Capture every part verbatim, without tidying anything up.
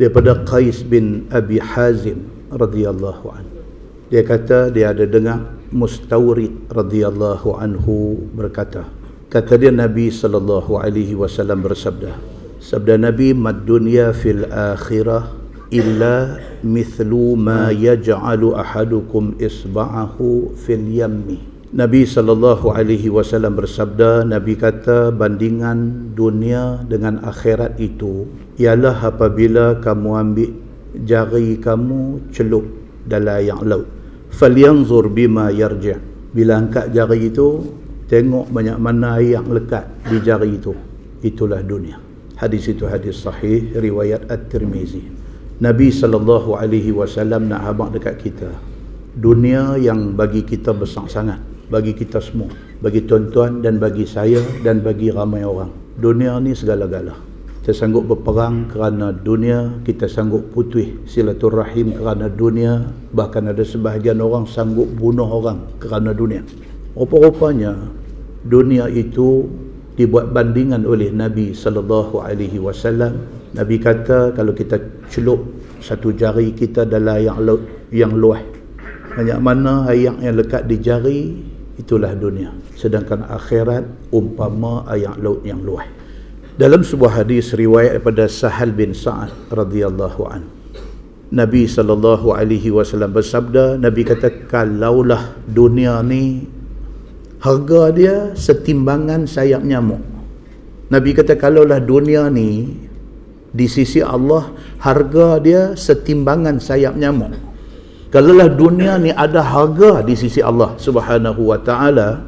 daripada Qais bin Abi Hazim radhiyallahu anhu. Dia kata dia ada dengar Mustawrid radhiyallahu anhu berkata, kata dia Nabi sallallahu alaihi wasallam bersabda, sabda Nabi, mad dunya fil akhirah illa mithlu ma yaj'alu ahadukum isba'ahu fil yammi. Nabi sallallahu alaihi wasallam bersabda, Nabi kata bandingan dunia dengan akhirat itu ialah apabila kamu ambil jari kamu celup dalam air laut. Falyanzur bima yarji'. Bila angkat jari itu, tengok banyak mana air yang lekat di jari itu. Itulah dunia. Hadis itu hadis sahih riwayat At-Tirmizi. Nabi sallallahu alaihi wasallam nak habaq dekat kita dunia yang bagi kita besar sangat, bagi kita semua, bagi tuan-tuan dan bagi saya dan bagi ramai orang. Dunia ni segala-gala. Kita sanggup berperang kerana dunia, kita sanggup putus silaturahim kerana dunia, bahkan ada sebahagian orang sanggup bunuh orang kerana dunia. Rupa-rupanya dunia itu dibuat bandingan oleh Nabi sallallahu alaihi wasallam. Nabi kata kalau kita celup satu jari kita dalam air laut yang luas, banyak mana air yang lekat di jari, itulah dunia. Sedangkan akhirat umpama air laut yang luas. Dalam sebuah hadis riwayat daripada Sahal bin Sa'ad radhiyallahu an, Nabi sallallahu alaihi wasallam bersabda, Nabi kata kalaulah dunia ni harga dia setimbangan sayap nyamuk. Nabi kata kalaulah dunia ni di sisi Allah harga dia setimbangan sayap nyamuk. Kalaulah dunia ni ada harga di sisi Allah Subhanahu wa taala,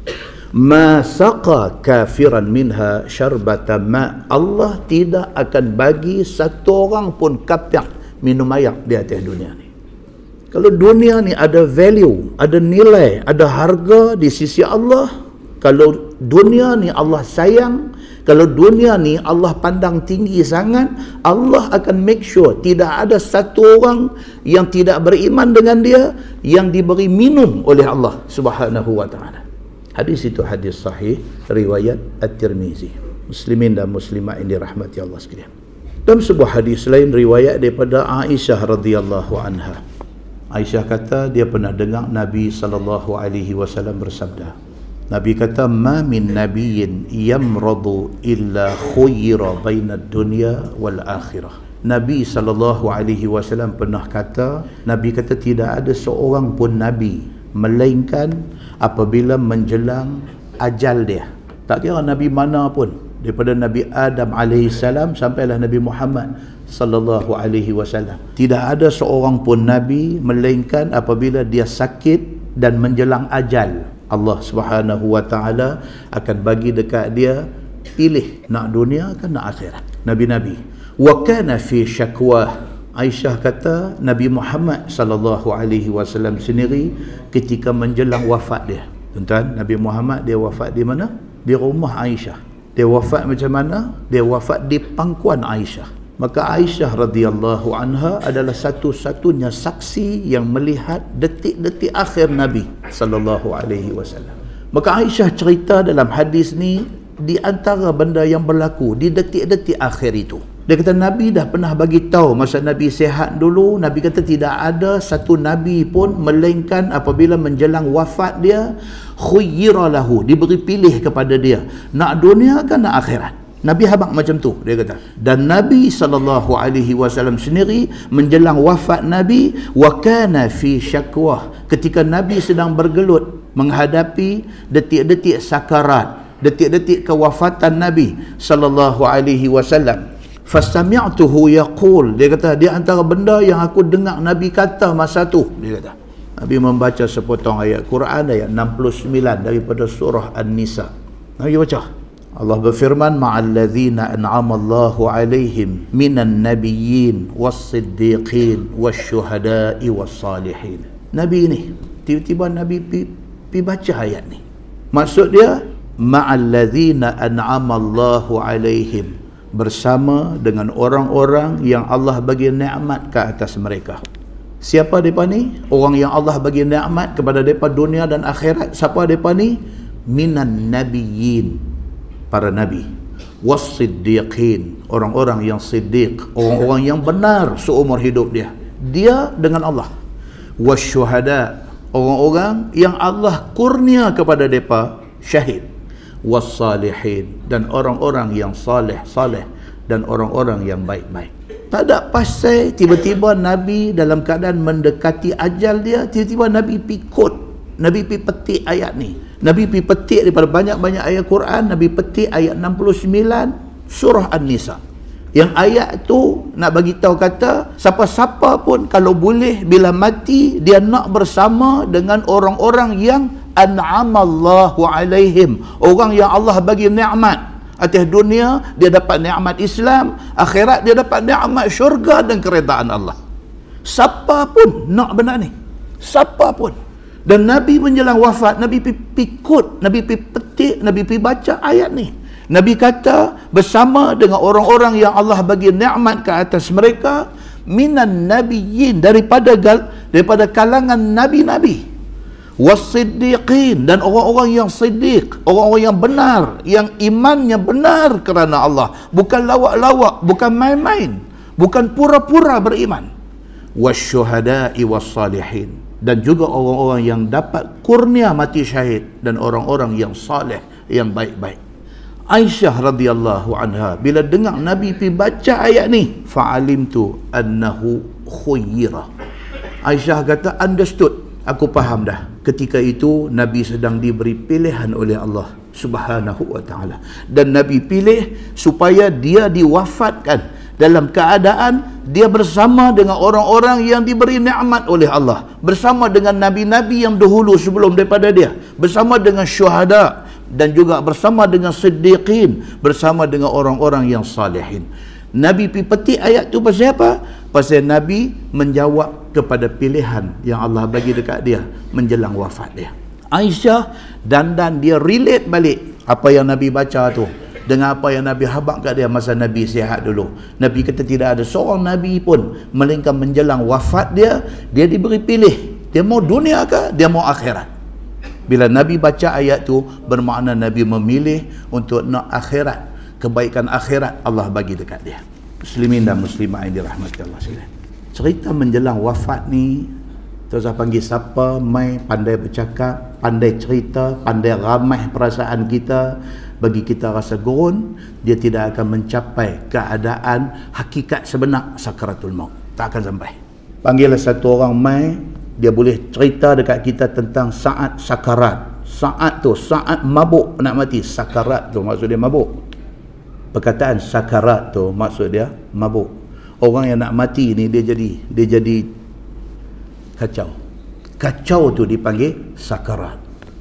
ma saqa kafiran minha syarbata ma, Allah tidak akan bagi satu orang pun kapiak minum air di atas dunia ni. Kalau dunia ni ada value, ada nilai, ada harga di sisi Allah, kalau dunia ni Allah sayang, kalau dunia ni Allah pandang tinggi sangat, Allah akan make sure tidak ada satu orang yang tidak beriman dengan dia yang diberi minum oleh Allah Subhanahu wa taala. Hadis itu hadis sahih riwayat At-Tirmizi. Muslimin dan muslimat yang dirahmati Allah sekalian. Dalam sebuah hadis lain riwayat daripada Aisyah radhiyallahu anha. Aisyah kata dia pernah dengar Nabi sallallahu alaihi wasallam bersabda. Nabi kata ma min nabiyyin yamradu illa khuyira bainad dunya wal akhirah. Nabi sallallahu alaihi wasallam pernah kata, Nabi kata tidak ada seorang pun nabi melainkan apabila menjelang ajal dia, tak kira nabi mana pun, daripada Nabi Adam alaihissalam sampailah Nabi Muhammad sallallahu alaihi wasallam, tidak ada seorang pun nabi melainkan apabila dia sakit dan menjelang ajal, Allah Subhanahu wa taala akan bagi dekat dia pilih nak dunia ke nak akhirat. Nabi-nabi. Wa kana fi syakwah. Aisyah kata Nabi Muhammad sallallahu alaihi wasallam sendiri ketika menjelang wafat dia. Tuan-tuan, Nabi Muhammad dia wafat di mana? Di rumah Aisyah. Dia wafat macam mana? Dia wafat di pangkuan Aisyah. Maka Aisyah radhiyallahu anha adalah satu-satunya saksi yang melihat detik-detik akhir Nabi sallallahu alaihi wasallam. Maka Aisyah cerita dalam hadis ni di antara benda yang berlaku di detik-detik akhir itu. Dia kata Nabi dah pernah bagi tahu masa Nabi sihat dulu, Nabi kata tidak ada satu Nabi pun melainkan apabila menjelang wafat dia, khuyyira lahu, diberi pilih kepada dia, nak dunia ke nak akhirat. Nabi habaq macam tu, dia kata. Dan Nabi sallallahu alaihi wasallam sendiri menjelang wafat Nabi, wa kana fi syakwah, ketika Nabi sedang bergelut menghadapi detik-detik sakarat, detik-detik kewafatan Nabi sallallahu alaihi wasallam. Fasami'tuhu yaqul, dia kata dia antara benda yang aku dengar Nabi kata masa tu, dia kata Nabi membaca sepotong ayat Quran ayat enam puluh sembilan daripada surah An-Nisa. Nabi baca, Allah berfirman ma'alladzina an'ama Allahu alaihim minan nabiyyin was-siddiqin wasyuhada'i was-salihin. Nabi ni tiba-tiba Nabi pi, pi baca ayat ni. Maksud dia ma'alladzina an'ama Allahu alaihim, bersama dengan orang-orang yang Allah bagi nikmat ke atas mereka. Siapa mereka ni? Orang yang Allah bagi nikmat kepada mereka dunia dan akhirat. Siapa mereka ni? Minan nabiyyin, para nabi, was-siddiqin, orang-orang yang siddiq, orang-orang yang benar seumur hidup dia, dia dengan Allah. Wasyuhada, orang-orang yang Allah kurnia kepada mereka syahid. Was-salihin, dan orang-orang yang saleh-saleh, dan orang-orang yang baik-baik. Tak ada pasal tiba-tiba Nabi dalam keadaan mendekati ajal dia, tiba-tiba Nabi pikut, Nabi pi petik ayat ni. Nabi pi petik daripada banyak-banyak ayat Quran, Nabi petik ayat enam puluh sembilan surah An-Nisa. Yang ayat tu nak bagi tahu kata, siapa-siapa pun kalau boleh bila mati dia nak bersama dengan orang-orang yang an'amallahu alaihim, orang yang Allah bagi nikmat. Atas dunia dia dapat nikmat Islam, akhirat dia dapat nikmat syurga dan keredaan Allah. Siapa pun nak benda ni, siapa pun. Dan Nabi menjelang wafat, Nabi pi pikut, Nabi pi petik, Nabi pi baca ayat ni. Nabi kata bersama dengan orang-orang yang Allah bagi nikmat ke atas mereka, minan nabiyyin, daripada daripada kalangan nabi-nabi, was-siddiqin, dan orang-orang yang siddiq, orang-orang yang benar, yang imannya benar kerana Allah, bukan lawak-lawak, bukan main-main, bukan pura-pura beriman. Wasyuhada'i was-salihin, dan juga orang-orang yang dapat kurnia mati syahid, dan orang-orang yang saleh, yang baik-baik. Aisyah radhiyallahu anha bila dengar Nabi pi baca ayat ni, fa'alimtu annahu khuyyira. Aisyah kata, understood, aku faham dah. Ketika itu Nabi sedang diberi pilihan oleh Allah Subhanahu wa taala, dan Nabi pilih supaya dia diwafatkan dalam keadaan dia bersama dengan orang-orang yang diberi nikmat oleh Allah, bersama dengan nabi-nabi yang dahulu sebelum daripada dia, bersama dengan syuhada, dan juga bersama dengan siddiqin, bersama dengan orang-orang yang salihin. Nabi pi petik ayat tu pasal apa? Pasal Nabi menjawab kepada pilihan yang Allah bagi dekat dia menjelang wafat dia. Aisyah dan dan dia relate balik apa yang Nabi baca tu dengan apa yang Nabi habaq kat dia masa Nabi sihat dulu. Nabi kata tidak ada seorang Nabi pun melainkan menjelang wafat dia, dia diberi pilih, dia mau dunia ke, dia mau akhirat. Bila Nabi baca ayat tu, bermakna Nabi memilih untuk nak akhirat, kebaikan akhirat Allah bagi dekat dia. Muslimin dan muslimah yang dirahmati Allah sekalian, cerita menjelang wafat ni, terus saya panggil siapa mai pandai bercakap, pandai cerita, pandai ramai perasaan kita, bagi kita rasa gurun, dia tidak akan mencapai keadaan hakikat sebenar sakaratul maut. Tak akan sampai. Panggillah satu orang mai, dia boleh cerita dekat kita tentang saat sakarat. Saat tu, saat mabuk nak mati. Sakarat tu maksud dia mabuk. Perkataan sakarat tu maksud dia mabuk. Orang yang nak mati ni dia jadi dia jadi kacau. Kacau tu dipanggil sakarat.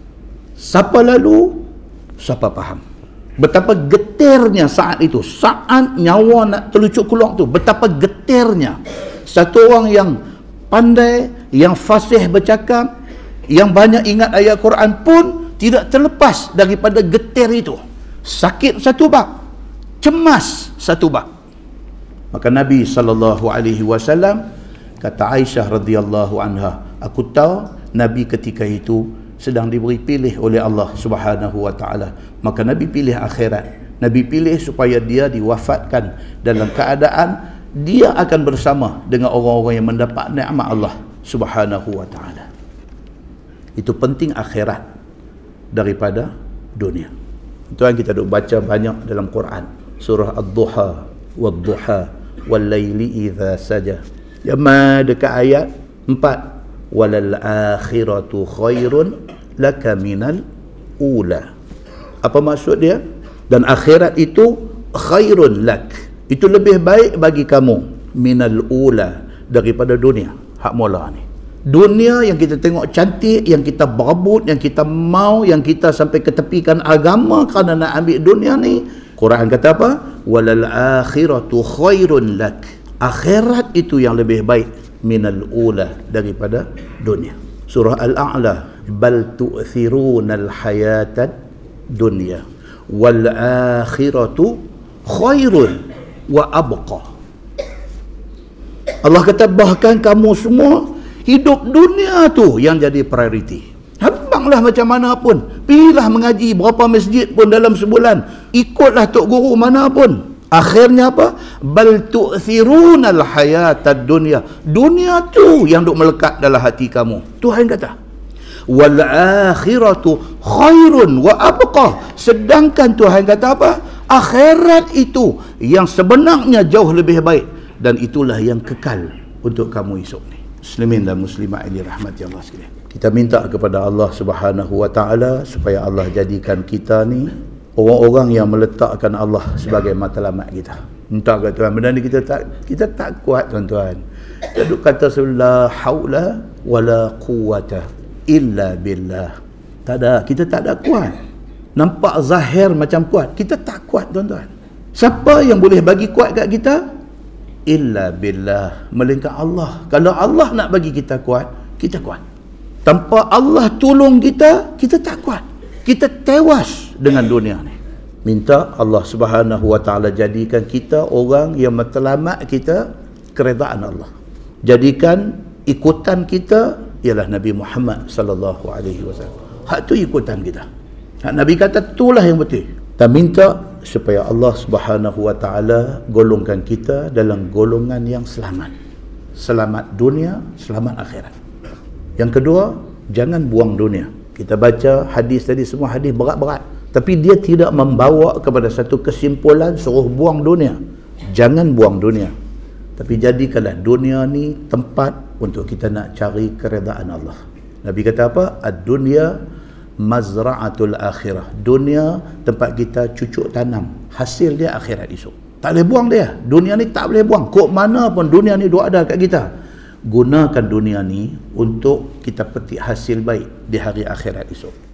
Siapa lalu, siapa faham. Betapa getirnya saat itu, saat nyawa nak terlucuk keluar tu, betapa getirnya. Satu orang yang pandai, yang fasih bercakap, yang banyak ingat ayat Quran pun tidak terlepas daripada getir itu. Sakit satu bab, cemas satu bab. Maka Nabi sallallahu alaihi wasallam kata Aisyah radhiyallahu anha, aku tahu Nabi ketika itu sedang diberi pilih oleh Allah Subhanahu wa taala. Maka Nabi pilih akhirat. Nabi pilih supaya dia diwafatkan dalam keadaan dia akan bersama dengan orang-orang yang mendapat nikmat Allah Subhanahu wa taala. Itu penting akhirat daripada dunia. Itu yang kita duk baca banyak dalam Quran. Surah Ad-Duha, wad-duha, wal-laili idza saja. Yang dekat ayat empat, walal akhiratu khairun laka minal ula. Apa maksud dia? Dan akhirat itu khairun lak, itu lebih baik bagi kamu, minal ula, daripada dunia hak mula ni. Dunia yang kita tengok cantik, yang kita berebut, yang kita mau, yang kita sampai ketepikan agama kerana nak ambil dunia ni, Quran kata apa? Walal akhiratu khairun lak, akhirat itu yang lebih baik minal ula, daripada dunia. Surah Al-A'la, bal tu'thirunal hayatad dunya wal akhiratu khairun wa abqa. Allah kata bahkan kamu semua hidup dunia tu yang jadi prioriti. Habanglah macam mana pun, pilihlah mengaji berapa masjid pun dalam sebulan, ikutlah tok guru mana pun. Akhirnya apa? Bal tu'thirunal hayatad dunya. Dunia tu yang duk melekat dalam hati kamu. Tuhan kata. Wal akhiratu khairun wa abqa. Sedangkan Tuhan kata apa? Akhirat itu yang sebenarnya jauh lebih baik, dan itulah yang kekal untuk kamu esok ni. Muslimin dan muslimat yang dirahmati Allah sekalian. Kita minta kepada Allah Subhanahu wa taala supaya Allah jadikan kita ni orang-orang yang meletakkan Allah sebagai matlamat kita. Minta kat Tuhan. Benda ni kita tak kita tak kuat tuan-tuan. Kita duk kata la haula wala quwata illa billah. Tak ada, kita tak ada kuat. Nampak zahir macam kuat, kita tak kuat tuan-tuan. Siapa yang boleh bagi kuat kat kita? Illa billah, melainkan Allah. Kalau Allah nak bagi kita kuat, kita kuat. Tanpa Allah tolong kita, kita tak kuat. Kita tewas dengan dunia ni. Minta Allah Subhanahu wa taala jadikan kita orang yang matlamat kita keredaan Allah. Jadikan ikutan kita ialah Nabi Muhammad sallallahu alaihi wasallam. Hak tu ikutan kita. Hak Nabi kata itulah yang betul. Kita minta supaya Allah Subhanahu wa taala golongkan kita dalam golongan yang selamat. Selamat dunia, selamat akhirat. Yang kedua, jangan buang dunia. Kita baca hadis tadi, semua hadis berat-berat, tapi dia tidak membawa kepada satu kesimpulan suruh buang dunia. Jangan buang dunia, tapi jadikanlah dunia ni tempat untuk kita nak cari keredaan Allah. Nabi kata apa? Ad-dunya mazra'atul akhirah. Dunia tempat kita cucuk tanam, hasil dia akhirat esok. Tak boleh buang dia. Dunia ni tak boleh buang. Kok mana pun dunia ni duk ada kat kita. Gunakan dunia ni untuk kita petik hasil baik di hari akhirat esok.